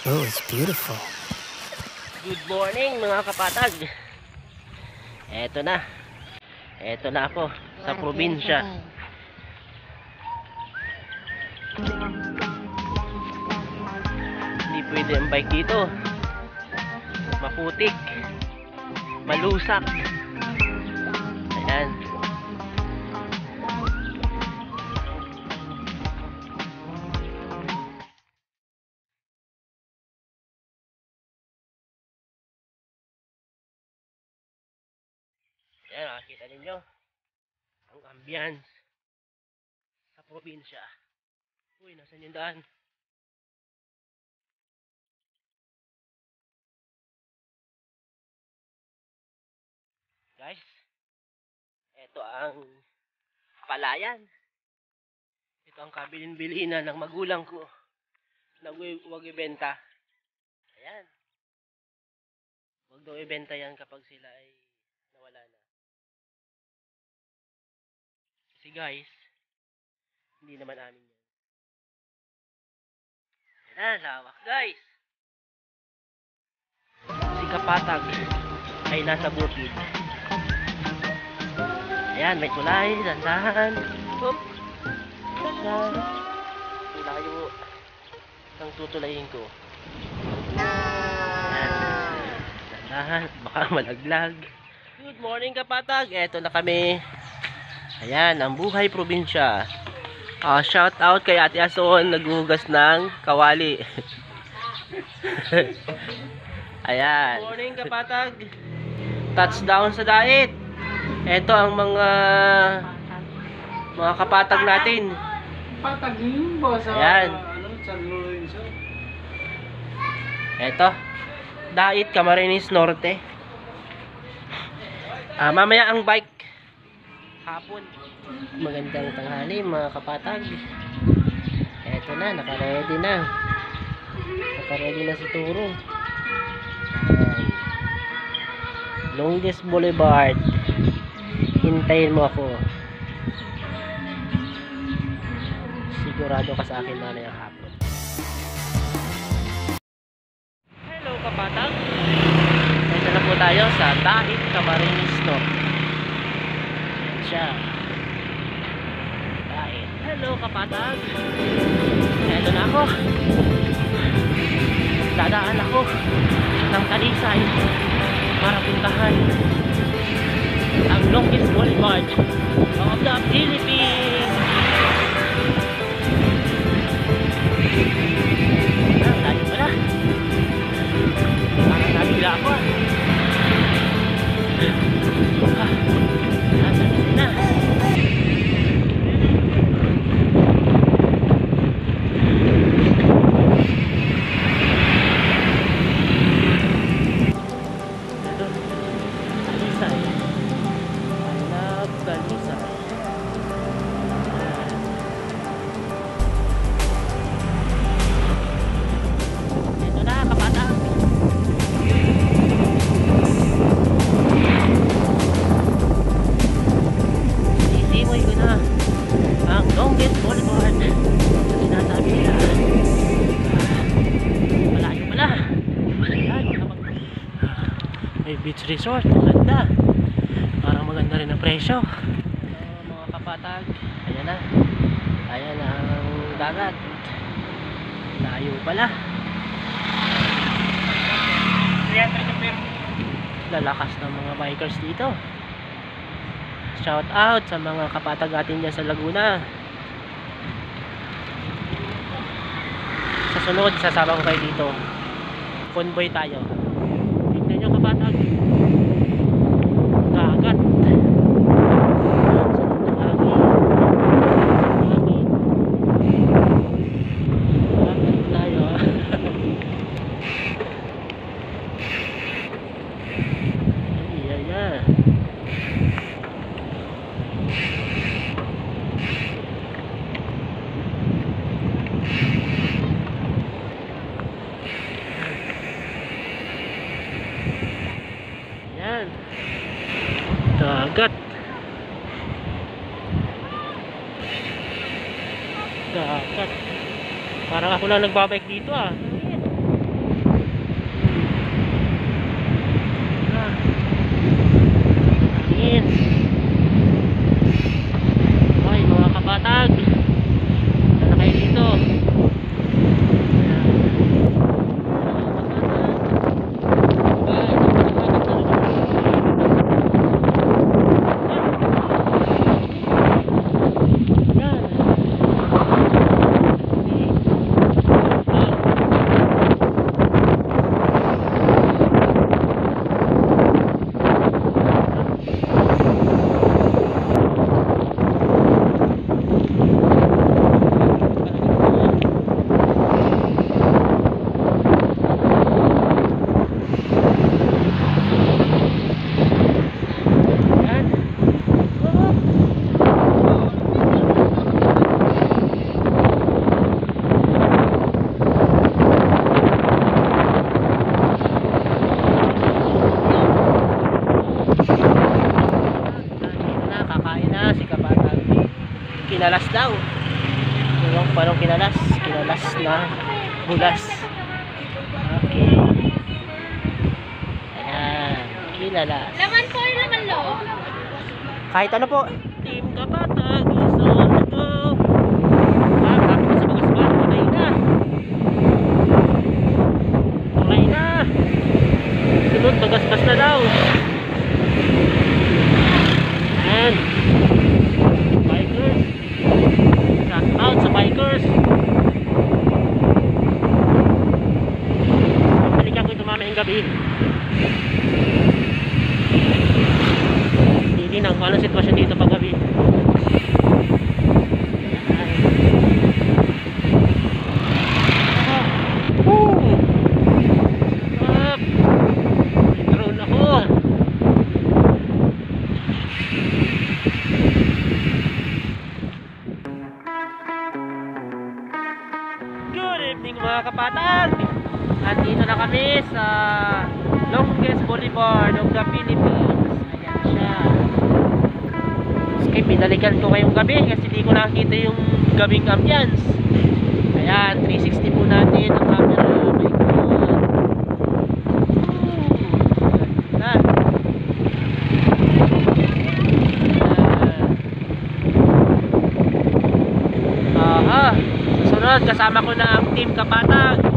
Oh, it's beautiful. Good morning mga kapatag. Eto na. Eto na ako sa probinsya. Hindi pwede ang bike dito. Maputik. Malusak. Ayan. Ayan, makikita ninyo ang ambience sa probinsya. Uy, nasan yung daan? Guys, ito ang palayan. Ito ang kabilin-bilinan ng magulang ko na huwag ibenta. Ayan. Huwag daw ibenta yan kapag sila ay nawala na. Kasi guys, hindi naman amin yan. Ayan, lawak guys. Si Kapatag ay nasa bukid. Ayan, may tulay, dandahan. Oop. Dandahan. Layo ang tutulayin ko. Ayan. Dandahan, baka malaglag. Good morning Kapatag. Eto na kami. Ayan, ang buhay probinsya. Shout out kay Ate Ason, naghuhugas ng kawali. Ayan. Good morning Kapatag. Touchdown sa diet. Ito ang mga kapatag natin. Patagin ba sa Ayan. San Lorenzo? Ito. Diet Camarines Norte. Mamaya ang bike. Hapon. Magandang tanghali mga kapatag. Eto na, naka-ready na. Naka-ready na si Turo. Longest Boulevard. Hintayin mo ako. Sigurado ka sa akin mamaya hapon. Hello kapatag. Ito na po tayo sa Diet Camarines Norte. Ayan siya. Diet. Hello kapatag. Ito na ako. Dadaan ako ng Talisay para puntahan ang longest boulevard of the Philippines. Tayo pala. Parang nabila ako. Nasaan na? Beach resort, maganda. Parang maganda rin ang presyo. Mga kapatag, ayan na. Ayan ang dagat. Layo pala. Lalakas ng mga bikers dito. Shout out sa mga kapatag natin dyan sa Laguna. Sa sunod, sasama ko kayo dito. Convoy tayo. Tignan nyo kapatag. Dagat. Dagat. Dagat. Parang ako lang nagbabike dito ah. kinalas daw. Yung parang kinalas na bulas. Okay. Ayan, kinalas. Laman po, laman loob. Kahit ano po. Team Kapatag is on the go. Malapit na sa bagas-bagas. Patay na. Patay na. Sunod, bagas-bas na daw. Ayan. Bikers. Shout out sa bikers. Balikan ko ito mamayang gabi. Titignan ko anong sitwasyon dito pag gabi. Drone ako. Good evening mga kapatag. Andito na kami sa longest boulevard of the Philippines. Ayan siya. Okay, pinalikan ko ngayong gabi kasi di ko nakita yung gabing ambience. Ayan, 360 po natin ang camera. Oh my God. Na. Aha. Susunod, kasama ko na ang Team Kapatag.